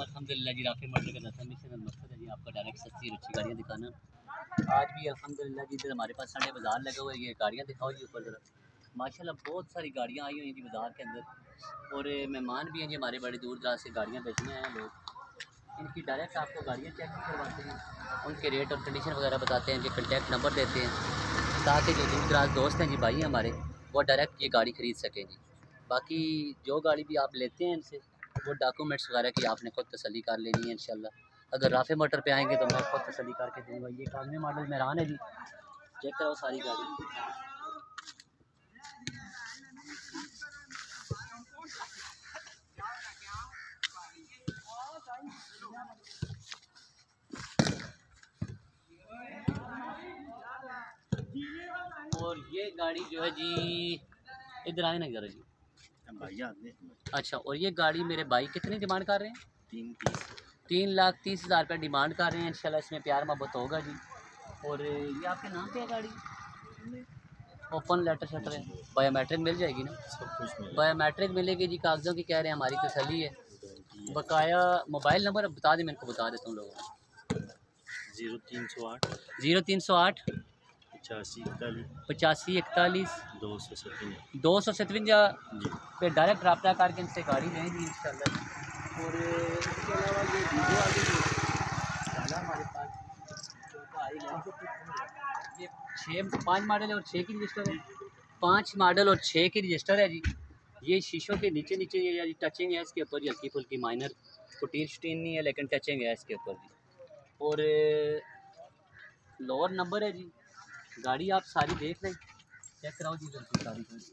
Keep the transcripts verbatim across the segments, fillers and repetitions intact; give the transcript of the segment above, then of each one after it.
अल्हम्दुलिल्लाह जी। Rafe motor का दसा मिशन मकसद है जी आपका डायरेक्ट सस्ती और अच्छी गाड़ियाँ दिखाना। आज भी अल्हम्दुलिल्लाह जी इधर हमारे पास संडे बाज़ार लगा हुआ है। ये गाड़ियाँ दिखाओ जी ऊपर ज़रा। माशाल्लाह बहुत सारी गाड़ियाँ आई हुई हैं जी बाज़ार के अंदर, और मेहमान भी हैं जी हमारे, बड़े दूर दराज से गाड़ियाँ बेचने आए हैं लोग। इनकी डायरेक्ट आपको गाड़ियाँ चेक करवाते हैं, उनके रेट और कंडीशन वगैरह बताते हैं, कि कॉन्टैक्ट नंबर देते हैं, ताकि जो दूर दराज दोस्त हैं जी, भाई हैं हमारे, वो डायरेक्ट ये गाड़ी ख़रीद सकें जी। बाकी जो गाड़ी भी आप लेते हैं इनसे, वो डॉक्यूमेंट्स वगैरह की आपने खुद तसल्ली कर लेनी है इंशाल्लाह। अगर राफे मोटर पे आएंगे तो मैं खुद तसल्ली करके दूँगा। ये कानवे मॉडल मेहरान है जी, चेक करो सारी गाड़ी। और ये गाड़ी जो है जी, इधर आए ना जरा जी भैया। अच्छा, और ये गाड़ी मेरे भाई कितनी डिमांड कर रहे हैं? तीन तीस तीन लाख तीस हज़ार रुपये डिमांड कर रहे हैं। इंशाल्लाह इसमें प्यार मोहब्बत होगा जी। और ये आपके नाम पे है गाड़ी? ओपन लेटर शटर है, बायोमेट्रिक मिल जाएगी ना? सब कुछ मिलेगा। बायोमेट्रिक मिलेगी जी, कागज़ों की कह रहे हैं, हमारी तसल्ली है। बकाया मोबाइल नंबर बता दें, मैं इनको बता देता हूँ लोगों को। जीरो तीन सौ आठ ज़ीरो तीन सौ आठ पचासी इकतालीस पचासी इकतालीस दो सौ सत्तावन दो सौ सतवंजा जी। पे डायरेक्ट रब्ता करके इनसे गाड़ी लेंगी इंशाल्लाह। और इसके अलावा ये वीडियो आगे ज़्यादा हमारे पास ये छः पाँच मॉडल है और छः की रजिस्टर है। पाँच मॉडल और छः की रजिस्टर है जी। ये शीशों के नीचे नीचे ये टचिंग है इसके ऊपर जी, हल्की फुल्की माइनर पुटीन शटीन नहीं है, लेकिन टचिंग है इसके ऊपर जी। और लोअर नंबर है जी। गाड़ी आप सारी देख लें, चेक कराओ जी जल्दी सारी गाड़ी।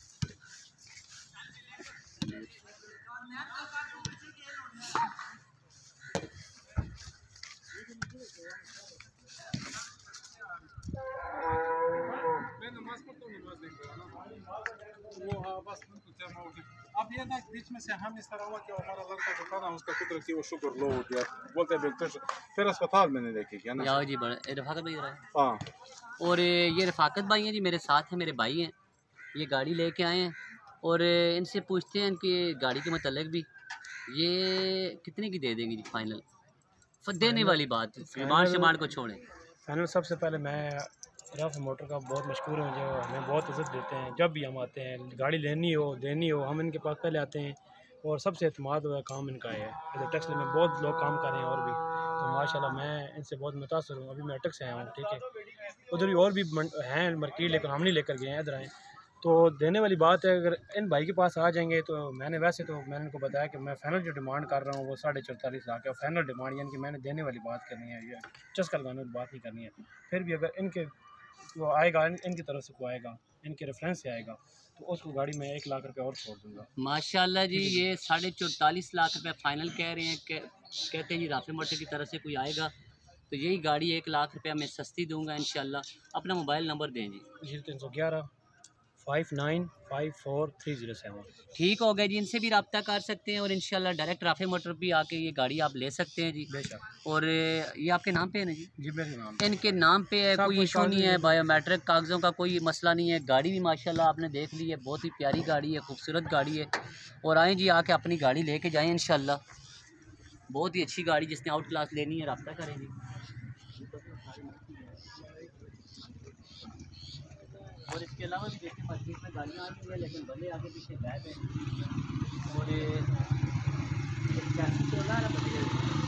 अब ये ना बीच में से हम इस तरह हुआ कि हमारा लड़का जो था ना, उसका कुदरत की वो शुगर लो हो गया, बोलते हैं फिर अस्पताल मैंने लेके गया ना जी। बड़ा रफ़ाकत भाई रहा है। हाँ, और ये रफ़ाकत भाई हैं जी, मेरे साथ हैं, मेरे भाई हैं। ये गाड़ी लेके आए हैं और इनसे पूछते हैं कि गाड़ी के मतलब भी ये कितने की दे देंगे जी फाइनल? देने वाली बात, डिमांड शिमांड को छोड़ें। फाइनल सबसे पहले मैं राफे मोटर का बहुत मशहूर हूँ, जो हमें बहुत इज़्ज़त देते हैं। जब भी हम आते हैं, गाड़ी लेनी हो देनी हो, हम इनके पास पहले आते हैं, और सबसे एतमाद हुआ काम इनका है। इधर टेक्सटाइल में बहुत लोग काम कर रहे हैं और भी, तो माशाल्लाह मैं इनसे बहुत मुतासर हूँ। अभी मैं अटक से आया हूँ, ठीक है। उधर भी और भी हैं मरकी, लेकिन हम नहीं लेकर गए हैं, इधर आए। तो देने वाली बात है, अगर इन भाई के पास आ जाएंगे तो मैंने वैसे तो मैंने इनको बताया कि मैं फ़ाइनल जो डिमांड कर रहा हूँ वो साढ़े चौतालीस लाख है। फ़ाइनल डिमांड यानी कि मैंने देने वाली बात करनी है, ये चस्का लगाने वाली बात नहीं करनी है। फिर भी अगर इनके वो आएगा, इन, इनकी तरफ से को आएगा, इनके रेफरेंस से आएगा, तो उसको गाड़ी में एक लाख रुपए और छोड़ दूँगा। माशाल्लाह जी। ये साढ़े चौतालीस लाख रुपये फ़ाइनल कह रहे हैं। कह, कहते हैं जी राफे मोटर की तरफ से कोई आएगा तो यही गाड़ी एक लाख रुपया मैं सस्ती दूंगा इंशाल्लाह। अपना मोबाइल नंबर दें जी। जीरो तीन सौ ग्यारह five nine five four three zero seven. ठीक हो गया जी, इनसे भी रब्ता कर सकते हैं, और इंशाल्लाह डायरेक्ट राफे मोटर भी आके ये गाड़ी आप ले सकते हैं जी। बेशक। और ये आपके नाम पे है ना जी? जी मेरे नाम। इनके नाम पे है, कोई इशू नहीं है, बायोमेट्रिक कागज़ों का कोई मसला नहीं है। गाड़ी भी माशाल्लाह आपने देख ली है, बहुत ही प्यारी गाड़ी है, खूबसूरत गाड़ी है। और आएँ जी, आके अपनी गाड़ी लेके जाएँ इंशाल्लाह। बहुत ही अच्छी गाड़ी, जिसने आउट क्लास लेनी है रब्ता करेंगे। और इसके अलावा भी देखिए मार्केट में गाड़ियाँ आ रही हैं, लेकिन बंदे आगे पीछे बैठ हैं। और छियासी करोला ना बंदे,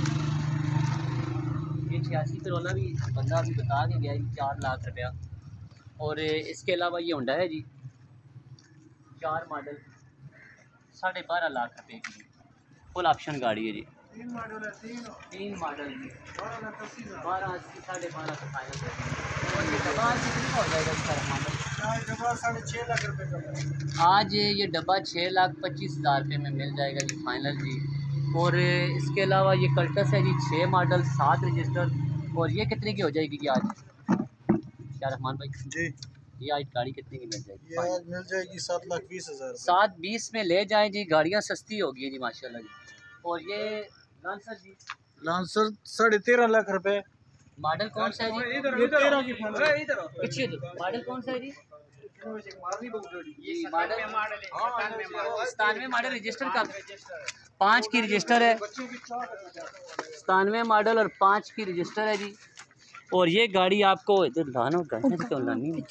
ये छियासी करोला भी बंदा अभी बता के गया जी चार लाख रुपया। और इसके अलावा ये होंडा है जी, चार मॉडल साढ़े बारह लाख रुपये की फुल ऑप्शन गाड़ी है जी। तीन मॉडल है, तीन तीन मॉडल जी, बारह अस्सी साढ़े बारह का फाइनल। और ये डब्बा आज कितने का हो जाएगा इसका मॉडल? डब्बा साढ़े छः लाख रुपये का। आज ये डब्बा छः लाख पच्चीस हज़ार रुपये में मिल जाएगा जी फाइनल जी। और इसके अलावा ये कल्टस है जी, छः मॉडल सात रजिस्टर। और ये कितने की हो जाएगी जी आज? क्या रहमान भाई जी, ये आज गाड़ी कितने की मिल जाएगी? ये आज मिल जाएगी सात लाख बीस हज़ार। सात बीस में ले जाएं जी, गाड़ियाँ सस्ती होगी जी माशाल्लाह जी। और ये लांसर जी, लांसर साढ़े तेरह लाख रुपए। मॉडल कौन सा है जी? ये तेरह की पीछे मॉडल कौन सा है जी? सतानवे मॉडल रजिस्टर का पाँच की रजिस्टर है, सतानवे मॉडल और पाँच की रजिस्टर है जी। और ये गाड़ी आपको इधर लाना गाड़ी क्यों लानी है।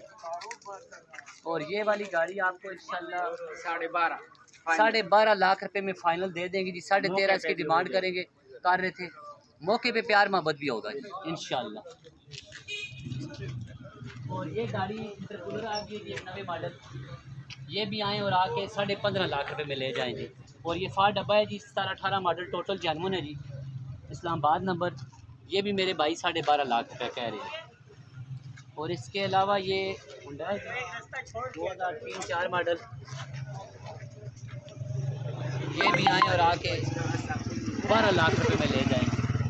और ये वाली गाड़ी आपको इंशाल्लाह साढ़े बारह साढ़े बारह लाख रुपए में फाइनल दे देंगे जी। साढ़े तेरह इसकी डिमांड करेंगे कर रहे थे, मौके पे प्यार मोहब्बत भी होगा जी इंशाल्लाह। और ये गाड़ी इंटरकूलर आ गई एक नवे मॉडल, ये भी आए और आके साढ़े पंद्रह लाख रुपए में ले जाएंगे। और ये फार डब्बा है जी, सतारह अठारह मॉडल, टोटल जेन्युइन है जी, इस्लामाबाद नंबर। ये भी मेरे भाई साढ़े बारह लाख रुपये कह रहे हैं। और इसके अलावा ये हुंडा है दो हज़ार तीन चार मॉडल, ये भी आए और आके बारह लाख रुपए में ले जाएंगे।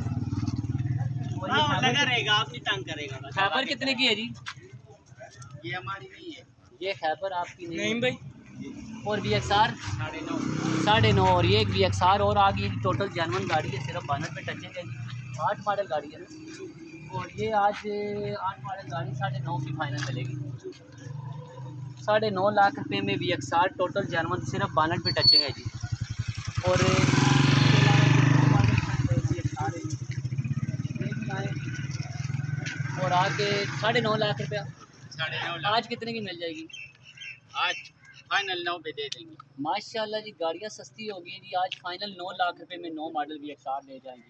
लगा रहेगा, आप नहीं तंग करेगा। खैबर कितने की है जी? ये हमारी नहीं है, ये खैबर आपकी नहीं, नहीं भाई। और बी एक्स आर साढ़े नौ साढ़े नौ और ये एक बी एक्स आर और आ गई जी। टोटल जेन्युइन गाड़ी है, सिर्फ बानर पे टचेंगे जी। आठ मॉडल गाड़ी है ना, और ये आज आठ मॉडल गाड़ी साढ़े नौ की फाइनल मिलेगी। साढ़े नौ लाख रुपए में B X R total genuine, सिर्फ बानर पे टचेंगे जी। और और आके साढ़े नौ लाख रुपया साढ़े नौ लाख आज कितने की मिल जाएगी? आज फाइनल नौ पे दे देंगे। माशाल्लाह जी, गाड़ियाँ सस्ती हो गई जी। आज फाइनल नौ लाख रुपए में नौ मॉडल वी एक्स आर ले जाएंगी।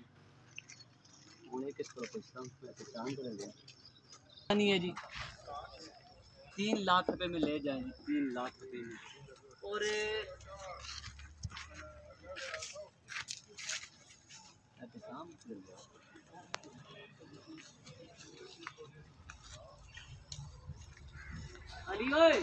नहीं है जी, तीन लाख रुपए में ले जाएंगे, तीन लाख रुपए में। और अली ओए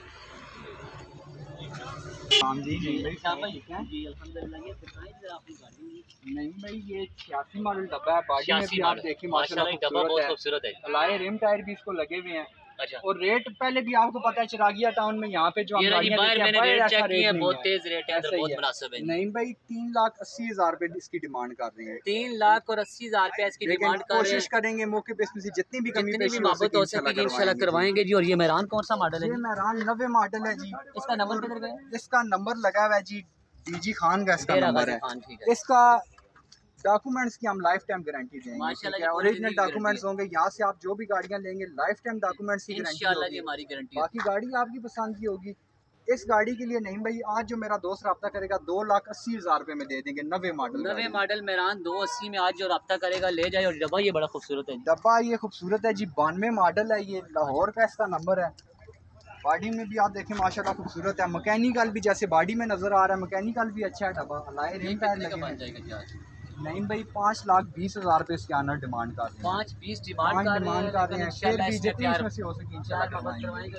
नहीं भाई, ये छियासी मॉडल डब्बा है, बॉडी में भी आप देखिए माशाल्लाह डब्बा बहुत खूबसूरत है। अलाय रिम टायर भी इसको लगे हुए हैं। अच्छा, और रेट पहले भी आपको पता है चिरागिया टाउन में यहाँ पे जो हम ये गाड़ियाँ बाहर लेते हैं, मैंने बड़े रेट ऐसा चेक रेट किए, नहीं बहुत है। तेज रेट है, ऐसा बहुत ही है। मुनासिब है। नहीं भाई, तीन लाख अस्सी हजार रुपए इसकी डिमांड कर रहे हैं। तीन लाख और अस्सी हजार रुपया इसकी लेकिन डिमांड कर रहे हैं। कोशिश करेंगे मौके पे इसमें से जितनी भी कमी जितनी पेशी भी हो मोहब्बत हो सकेगी इंशाल्लाह करवाएंगे जी। और ये मेहरान कौन सा मॉडल है? ये मेहरान नवे मॉडल है जी। इसका नंबर किधर गया? इसका नंबर लगा हुआ है जी, डीजी खान का इसका तेरा नंबर है। खान, ठीक है। इसका डॉक्यूमेंट्स की हम लाइफ टाइम गारंटी देंगे। माशाल्लाह जी, ओरिजिनल पूरी डॉक्यूमेंट्स गारंटी होंगे। यहाँ से आप जो भी गाड़ियाँ लेंगे लाइफ टाइम डॉक्यूमेंट्स की गारंटी इंशाल्लाह जी होगी। हमारी गारंटी है। बाकी गाड़ी आपकी पसंद की होगी। इस गाड़ी के लिए नहीं भाई, आज जो मेरा दोस्त रब्ता करेगा दो लाख अस्सी हजार रुपए में दे देंगे। नवे मॉडल नवे मॉडल मेहरान दो अस्सी में आज जो रब्ता करेगा ले जाए। और डब्बा ये बड़ा खूबसूरत है जी। डब्बा ये खूबसूरत है जी, बानवे मॉडल है, ये लाहौर का इसका नंबर है। बॉडी में भी आप देखें माशाल्लाह खूबसूरत है। मैकेनिकल भी जैसे बॉडी में नजर आ रहा है, मैकेनिकल भी अच्छा है डब्बा। अलाय रिम टायर लगे बन हैं। जाएगा जी आज? नहीं भाई, पाँच लाख बीस हजार रुपए इसके आनर डिमांड कर रहे हैं। पाँच बीस डिमांड पाँच कर डिमांड कर रहे हैं। फिर इंशाल्लाह भी इसमें जितनी प्यार इसमें से हो सके इंशाल्लाह करवाएंगे। करवाएंगे।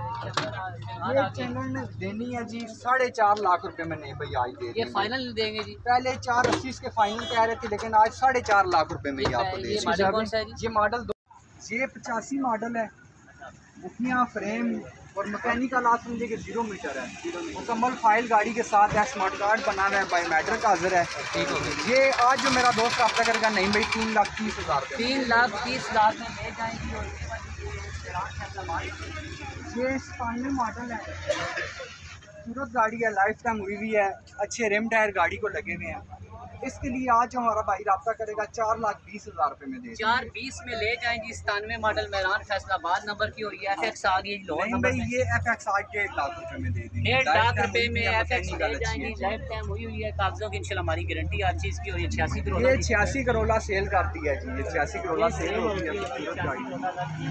ये चैनल ने देनी है जी साढ़े चार लाख रुपए में। नहीं भाई, आज दे ये देंगे। फाइनल देंगे जी। पहले चार अस्सी इसके फाइनल कह रहे थे, लेकिन आज साढ़े चार लाख रुपए में ये ही आपको दे ये देंगे। मॉडल कौन सा है जी? ये मॉडल दो ये पचासी मॉडल है। बुकियाँ फ्रेम और मैकेनिकल आप समझे कि जीरो मीटर है। मुकम्मल फाइल गाड़ी के साथ है, स्मार्ट कार्ड बनाना है, बायोमेट्रिक हाजिर है। ठीक हो गया। ये आज जो मेरा दोस्त रब्ता करेगा नहीं भाई, तीन लाख तीस हजार रुपये तीन लाख तीस लाख में ले जाएंगी। और ये स्पाइनल मॉडल है, खूबसूरत गाड़ी है, लाइफ टाइम हुई हुई है, अच्छे रिम टायर गाड़ी को लगे हुए हैं। इसके लिए आज जो हमारा भाई रब्ता करेगा चार लाख बीस हजार रुपए में दे चार बीस में ले जाएंगी। सतानवे मॉडल मेहरान फैसलाबाद नंबर की। और ये एफ एक्स आ गई लोन नहीं नंबर भाई, में। ये एफ एक्स आज डेढ़ लाख रुपए में दे देंगे। डेढ़ Lifetime लाख रुपए हुई में है, एफ एक्स मैकेनिकल ले अच्छी जाएंगी। है जी। लाइफ टाइम हुई हुई है, कागजों की इंशाल्लाह हमारी गारंटी हर चीज़ की। और ये छियासी करोड़ ये छियासी करोला सेल करती है जी। ये छियासी करोला सेल होती है। खूबसूरत गाड़ी है।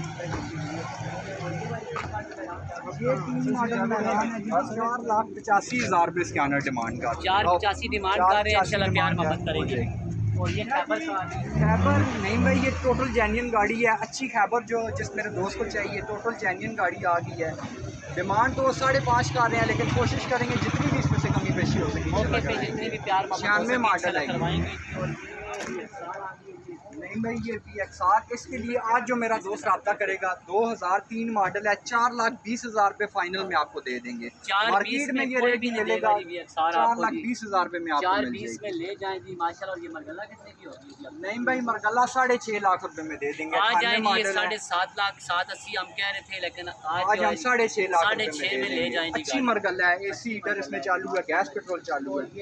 ये तीन मॉडल मेहरान है जी, चार लाख पचासी हजार रुपए इसके आनर डिमांड का। चार पचासी डिमांड कर रहे हैं, इंशाल्लाह प्यार मोहब्बत करेंगे। और ये खैबर का खैबर नहीं भाई, ये टोटल जेन्युइन गाड़ी है, अच्छी खैबर जो जिस मेरे दोस्त को चाहिए, टोटल जेन्युइन गाड़ी आ गई है। डिमांड तो साढ़े पाँच कर रहे हैं, लेकिन कोशिश करेंगे जितनी भी इसमें से कमी पेशी हो सके। मौके पे जितने भी प्यार मोहब्बत हो छियानवे सके मॉडल है इंशाल्लाह ये। करवाएंगे। और नहीं भाई ये वी एक्स आर, इसके लिए आज जो मेरा दोस्त रब्ता करेगा दो हज़ार तीन मॉडल है, चार लाख बीस हजार रुपए फाइनल में आपको दे देंगे। मार्केट में ये रेट मिलेगा चार लाख बीस हजार रुपए में आपको मिल जाएगी। में ले जाएं जी माशाल्लाह। ये मरगला कितने की होगी? नहीं भाई मरगला साढ़े छह लाख रुपए में दे देंगे। आ जाएंगे साढ़े सात लाख सात अस्सी हम कह रहे थे, लेकिन आज हम साढ़े छह लाख साढ़े छह में ले जाएंगे। अच्छी मरगला है, एसी हीटर इसमें चालू है, गैस पेट्रोल चालू है।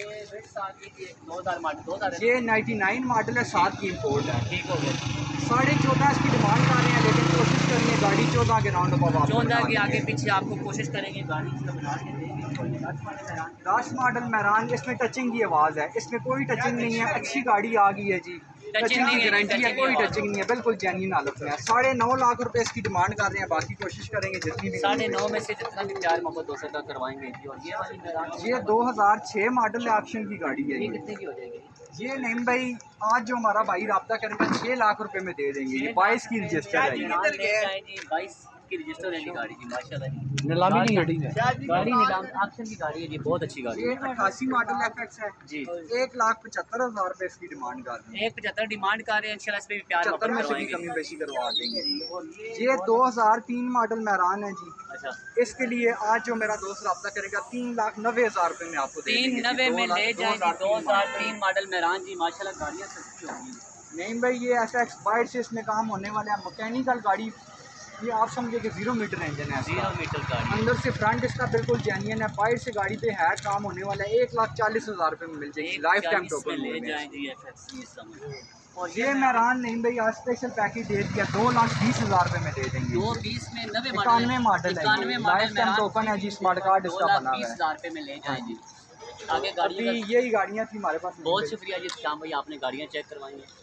दो हजार मॉडल, ये नाइन्टी नाइन मॉडल है, सात की इम्पोर्ट है। ठीक हो गया। साढ़े चौदह इसकी डिमांड कर रहे हैं, लेकिन कोशिश करेंगे गाड़ी चौदह के राउंड अबाउट चौदह के आगे पीछे आपको कोशिश करेंगे गाड़ी से बना के देंगे। दस मॉडल मैरान, इसमें टचिंग की आवाज़ है, इसमें कोई टचिंग नहीं है। अच्छी गाड़ी आ गई है जी, टचिंग की गारंटी है, कोई टचिंग नहीं है, बिल्कुल जेन्युइन हालत में है। साढ़े नौ लाख रुपए इसकी डिमांड कर रहे हैं, बाकी कोशिश करेंगे जितनी भी। साढ़े नौ में से जितना भी प्यार मोहब्बत दो सौ तक करवाएंगे जी। और ये वाली मैरान ये दो हज़ार छः मॉडल है, ऑप्शन की गाड़ी है। ये कितने की हो जाएगी? ये नहीं भाई आज जो हमारा भाई रब्ता करेगा छः लाख रुपए में दे देंगे। ये बाईस की रजिस्टर है ये। बाईस की रजिस्टर है गाड़ी की माशाल्लाह जी। नीलामी नहीं गाड़ी गाड़ी नीलाम ऑप्शन की गाड़ी है जी, बहुत अच्छी गाड़ी ये है अट्ठासी मॉडल एफ एक्स है जी। एक लाख पचहत्तर हजार रुपए इसकी डिमांड कर रहे हैं। एक पचहत्तर डिमांड कर रहे हैं, इंशाल्लाह इस पे भी प्यार पचहत्तर में से भी कमी बेशी करवा देंगे। ये दो हजार तीन मॉडल मैरान है जी। अच्छा, इसके लिए आज जो मेरा दोस्त रब्ता करेगा तीन लाख नब्बे हजार रुपए में आपको तीन नब्बे में ले जाएंगे। दो हजार तीन मॉडल मैरान जी माशाल्लाह गाड़ियाँ सस्ती होगी। नहीं भाई ये ऐसा एक्सपायर्ड से इसमें काम होने वाला है, मैकेनिकल गाड़ी। ये आप समझे कि जीरो मीटर इंजन है, जीरो मीटर गाड़ी, अंदर से फ्रंट इसका बिल्कुल जेन्युइन है। बाहर से गाड़ी पे है काम होने वाला है। एक लाख चालीस हजार रुपए में मिल जाएगी लाइफ टाइम टोटल ले जाएंगे एफएक्स। और ये मैरान नहीं भाई आज स्पेशल पैकेज दे दिया, दो लाख बीस हजार रुपए में दे देंगे। दो बीस में नब्बे इक्यानवे मॉडल है, लाइफ टाइम टोकन है जी, स्मार्ट कार्ड इसका बना हुआ बीस है। हजार रुपए में ले जाएंगे। आगे अभी गाड़ी यही गाड़ियाँ थी हमारे पास। बहुत शुक्रिया जी श्याम भाई, आपने गाड़ियाँ चेक करवाई हैं।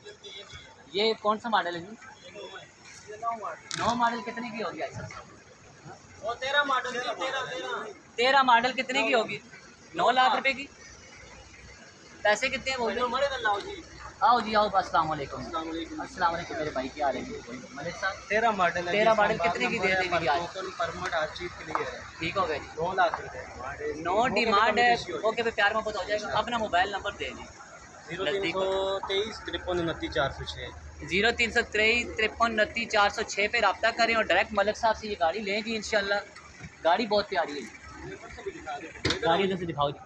ये कौन सा मॉडल है जी? नौ मॉडल कितने की होगी? वो तेरह मॉडल तेरह मॉडल कितने की होगी? नौ लाख रुपए की। पैसे कितने बोल रहे? आओ जी आओ, अस्सलाम वालेकुम। अस्सलाम वालेकुम मेरे भाई, क्या हाल है? मलिक साहब तेरह मॉडल है, तेरह मॉडल कितने की दे देंगे आज? परमिट हर चीज़ के लिए है। ठीक हो गया जी, दो लाख रुपए नो डिमांड है। ओके पे प्यार मोहब्बत हो जाएगा। अपना मोबाइल नंबर दे दी। जीरो तीन सौ तेईस तिरपन उनतीस चार सौ छः जीरो तीन सौ तेईस तिरपन उनतीस चार सौ छः पे रब्ता करें और डायरेक्ट मलिक साहब से ये गाड़ी लें जी इंशाल्लाह। गाड़ी बहुत प्यारी है। गाड़ी इधर से दिखाओ जी।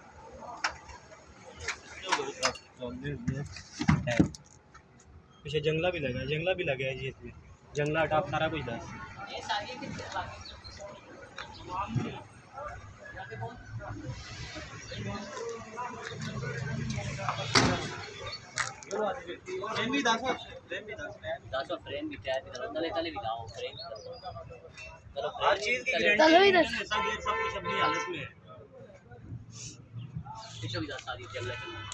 पीछे जंगला भी लगा है, जंगला भी लगा है जी इसमें, जंगला टाप सारा कुछ दस। ये सारी कितने फ्रेम भी दस फ्रेम भी दस दस और फ्रेम भी टायर भी करो, तले तले भी लाओ फ्रेम करो। हर चीज़ की गारंटी है, सब ये सब कुछ अपनी हालत में है। पीछे भी सारी चल रही है।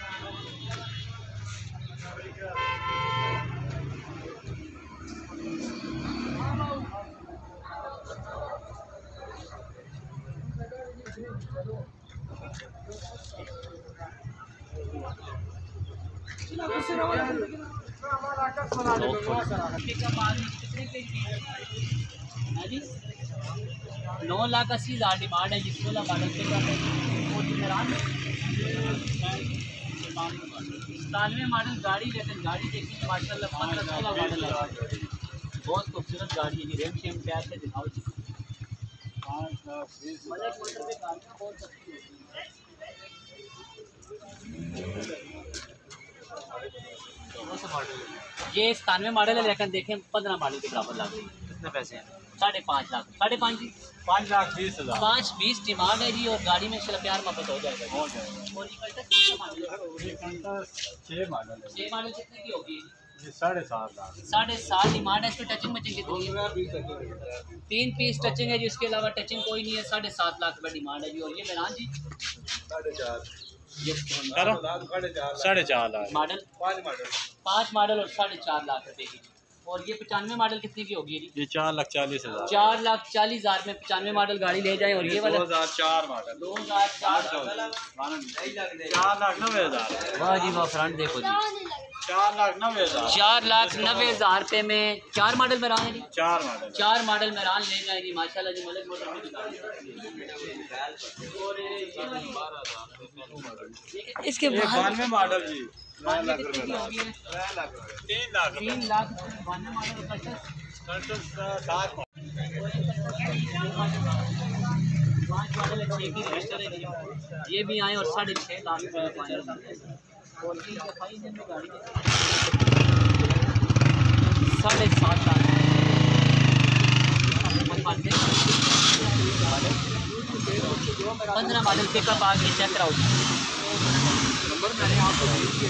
नौ लाख अस्सी हज़ार डिमांड है जी। सोलह मॉडल के सतानवे मॉडल गाड़ी, लेकिन गाड़ी देखिए माशाल्लाह पंद्रह सोलह मॉडल है, बहुत खूबसूरत गाड़ी है जी। रेम शेम प्यार से दिखाओ जी। ये सतानवे मॉडल है, लेकिन देखें पंद्रह मॉडल के बराबर लग रही है। कितने पैसे हैं? साढ़े पाँच लाख साढ़े पाँच जी पाँच लाख बीस हजार पाँच बीस डिमांड है जी। और गाड़ी में इंशाल्लाह प्यार मोहब्बत हो जाएगा। हो जाएगा। और ये कल्टस कौन सा मॉडल है? छः मॉडल है, छः मॉडल कितने की होगी? ये साढ़े सात लाख। साढ़े सात डिमांड है। इस पर टचिंग मचिंग कितनी है? तीन पीस टचिंग है जी, उसके अलावा टचिंग कोई नहीं है। साढ़े सात लाख रुपये डिमांड है जी। और ये मैरान जी साढ़े चार ये साढ़े चार साढ़े चार लाख मॉडल पाँच मॉडल पाँच मॉडल और साढ़े चार लाख रुपए की। और ये पचानवे मॉडल कितने की होगी जी? ये चार लाख चालीस हजार चार लाख चालीस हज़ार में पचानवे मॉडल गाड़ी ले जाए। और ये वाला दो हजार चार मॉडल दो हज़ार चार चार लाख नब्बे हजार। वाह जी वाह, फ्रंट देखो जी। चार लाख नब्बे हजार चार लाख नब्बे हज़ार रुपये में चार मॉडल में जी चार मॉडल चार मॉडल में ले जाएगी माशाल्लाह जी। मलिक मोटर की दुकान इसके बाद बानवे मॉडल जी बानवे कितने की होगी? तीन लाख तीन लाख बानवे मॉडल का सात पाँच मॉडल छः की रजिस्टर है जी। ये भी आए और साढ़े छः लाख रुपये में फाइनल और गाड़ी साढ़े सात लाख पंद्रह मॉडल पिकअप आ गई। चेक कराओ नंबर मैंने आपको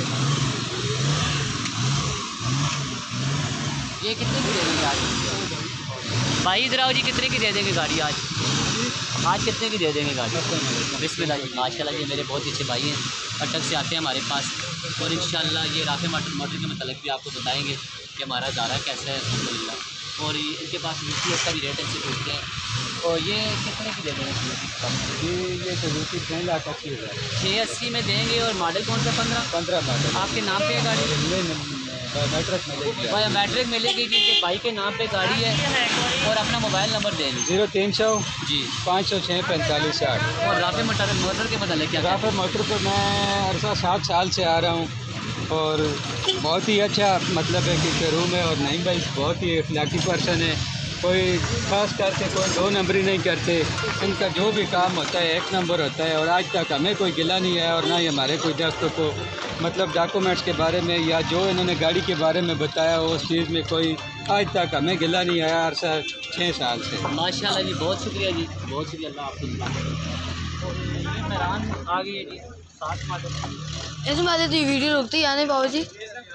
ये कितने की दे देंगे आज भाई? इधर आओ जी। कितने की दे देंगे गाड़ी आज? आज कितने की दे देंगे गाड़ी? बिस्मिल्लाह जी माशाल्लाह जी। मेरे बहुत ही अच्छे भाई हैं, अटक से आते हैं हमारे पास और इंशाल्लाह ये राफे मोटर मोटर के मतलब भी आपको बताएंगे कि हमारा ज़ारा कैसा है अल्हम्दुलिल्लाह। और इनके पास यू पी एस का भी रेट अच्छे पूछते हैं। और ये कितने की दे देंगे? जी ये सुजुकी छः लाख अस्सी हज़ार छः अस्सी में देंगे। और मॉडल कौन सा? पंद्रह पंद्रह मॉडल आपके नाम पे है गाड़ी? बायोमेट्रिक मिलेगी। बायोमेट्रिक मिलेगी जी। इनके भाई के नाम पे गाड़ी है और अपना मोबाइल नंबर देंगे। जीरो तीन सौ जी पाँच सौ छः पैंतालीस आठ। और राफे मोटर मोटर के मतलब क्या? राफे मोटर पर मैं अरसा सात साल से आ रहा हूँ और बहुत ही अच्छा मतलब है कि शोरूम है। और नहीं भाई बहुत ही अखलाकी पर्सन है, कोई खास करके कोई दो नंबरी नहीं करते। इनका जो भी काम होता है एक नंबर होता है और आज तक हमें कोई गिला नहीं है और ना ही हमारे कोई दोस्तों को मतलब डॉक्यूमेंट्स के बारे में या जो इन्होंने गाड़ी के बारे में बताया उस चीज़ में कोई आज तक हमें गिला नहीं आया अरसा छः साल से। माशाल्लाह जी बहुत शुक्रिया जी, बहुत शुक्रिया अल्लाह आपको मेहरान आ गई है जी। सात मॉडल ऐसे बात है तो वीडियो रुकती है बाबू जी।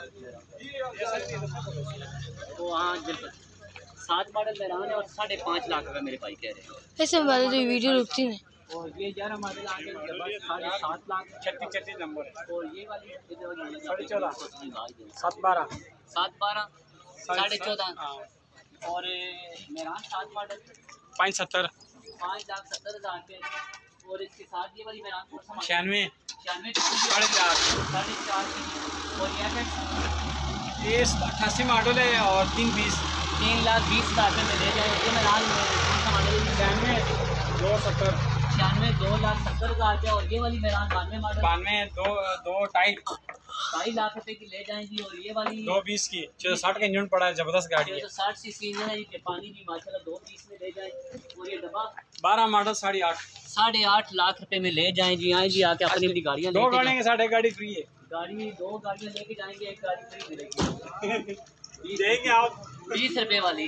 तो हाँ बिल्कुल सात मॉडल मेहरान है और साढ़े पाँच लाख रुपये मेरे भाई कह रहे हैं। ऐसे बात है तो वीडियो रुकती नहीं। और ये ग्यारह मॉडल आ गए साढ़े सात लाख छत्तीस छत्तीस नंबर और ये वाली साढ़े चौदह सात बारह सात बारह साढ़े चौदह और मेहरान सात मॉडल पाँच सत्तर पाँच लाख सत्तर हज़ार रुपये। और इसके साथ ये वाली मेहरान कौन सा? छियानवे छियानवे साढ़े चार साढ़े चार की। और ये है ये अट्ठासी मॉडल है और तीन बीस तीन लाख बीस हज़ार रुपये में ले जाए। ये मेहरान कौन सा मॉडल? छियानवे दो सत्तर छियानवे दो लाख सत्तर हज़ार रुपये। और ये वाली मेहरान बानवे मॉडल बानवे दो दो ढाई ढाई लाख रुपये की ले जाएंगी। और ये वाली दो बीस की छः साठ का इंजन पड़ा है, जबरदस्त गाड़ी है। तो साठ सी सी इंजन है ये पानी भी माशाल्लाह दो बीस में ले जाए। और ये डब्बा बारह मॉडल साढ़े आठ साढ़े आठ लाख रुपए में ले जाएं जी। आए जी आके अपनी अपनी गाड़ियाँ दो लेके गाड़ियाँ के साढ़े गाड़ी फ्री है। जाएं। गाड़ी दो गाड़ियाँ लेके जाएंगे, एक गाड़ी फ्री मिलेगी देंगे आप बीस रुपए वाली।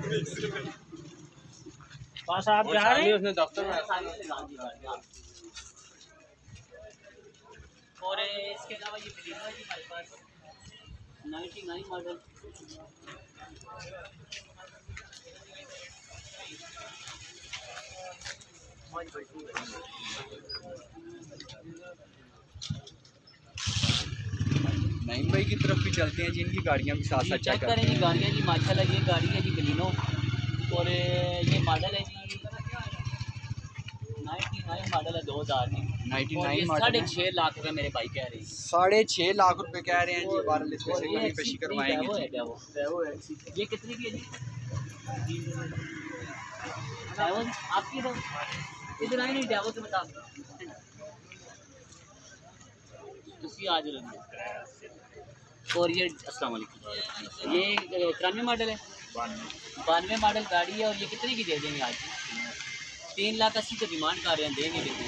बस आप जा रहे हैं उसने दफ्तर में। और इसके अलावा ये फिल्म है जी हमारे पास नाइन्टी नाइन मॉडल। नईम भाई की तरफ भी चलते हैं जी। इनकी गाड़ियाँ भी साथ साथ चेक करें जी गाड़ियाँ जी माशाल्लाह। ये गाड़ी है जी बलिनो और ये मॉडल है जी नाइन्टी नाइन मॉडल है दो हज़ार की। नाइन्टी और ये नाइन साढ़े मॉडल छः लाख रुपए मेरे भाई कह रहे हैं। साढ़े छः लाख रुपए कह रहे हैं जी। बारह लिस्टें से और ये कमी पेशी करवाएंगे वो है जी। क्या वो ये कितने की है जी? डेवो आपकी तो इधर आई नहीं डेवो से बता दूसरी आज लगी। और ये अस्सलाम वालेकुम ये तिरानवे मॉडल है बानवे मॉडल गाड़ी है। और ये कितने की दे देंगे आज? तीन लाख अस्सी का डिमांड कर रहे हैं, देंगे कितने?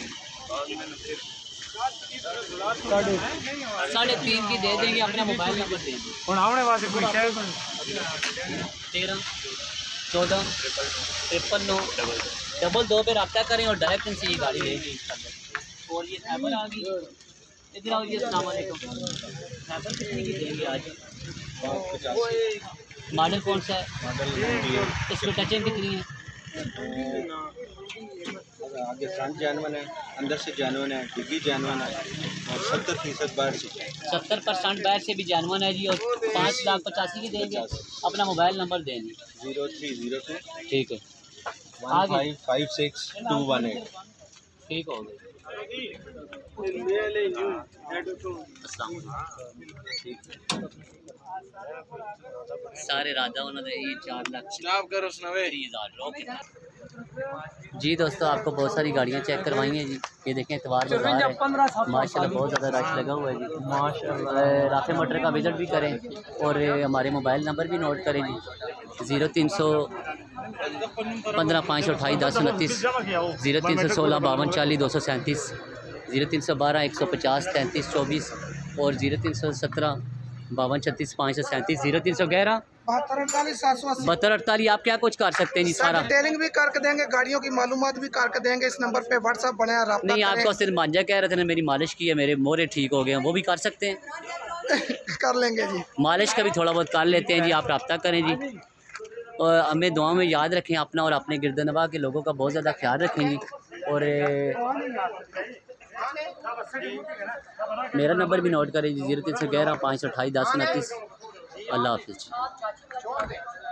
साढ़े तीन की दे देंगे। अपना मोबाइल नंबर देंगे तेरह चौदह ट्रिपल नौ डबल दो पे रब्ता करें और डायरेक्ट इनसे ये गाड़ी लेंगे। और ये खैबर आ गई इधर आओ जी। अस्सलाम वालेकुम खैबर कितने की देंगे आज? मॉडल कौन सा है? इसमें टचिंग कितनी है? आगे फ्रंट जानवन है, अंदर से जानवन है, डिग्गी जानवन है और सत्तर फीसद बाहर से सत्तर परसेंट बाहर से भी जानवन है जी। और पाँच लाख पचासी की देंगे। अपना मोबाइल नंबर देंगे। जीरो थ्री जीरो टू ठीक है one five five six two one eight. ठीक हो गया। अस्सलाम सारे राधा उन्होंने ये चार लाख तीस हज़ार जी। दोस्तों आपको बहुत सारी गाड़ियाँ चेक करवाई हैं जी। ये देखें इतवार बाजार है माशाल्लाह, बहुत ज़्यादा रश लगा हुआ है जी माशाल्लाह। राफे मोटर का विज़िट भी करें और हमारे मोबाइल नंबर भी नोट करें जी। ज़ीरो तीन सौ पंद्रह पाँच सौ अठाई दस उनतीस, ज़ीरो तीन सौ सोलह बावन चालीस दो सौ सैंतीस, ज़ीरो तीन सौ बारह एक सौ पचास तैंतीस चौबीस और ज़ीरो तीन सौ सत्रह बावन छत्तीस पाँच सौ सैंतीस, ज़ीरो तीन सौ ग्यारह बहत्तर अड़तालीस सात सौ अस्सी। बहत्तर अड़तालीस। आप क्या कुछ कर सकते हैं जी? सारा डिटेलिंग भी करके देंगे, गाड़ियों की मालूमात भी करके देंगे। इस नंबर पे व्हाट्सएप बनाया रहा नहीं, आपको सिर्फ मांझा कह रहे थे ना मेरी मालिश की है, मेरे मोरे ठीक हो गए हैं, वो भी कर सकते हैं कर लेंगे जी। मालिश का भी थोड़ा बहुत कर लेते हैं जी। आप रब्ता करें जी और हमें दुआ में याद रखें अपना और अपने गिरदनवा के लोगों का बहुत ज़्यादा ख्याल रखें जी। और मेरा नंबर भी नोट करें जी, जीरो तीन सौ ग्यारह पाँच सौ अठाई दस उनतीस। अल्लाह हाफिज़।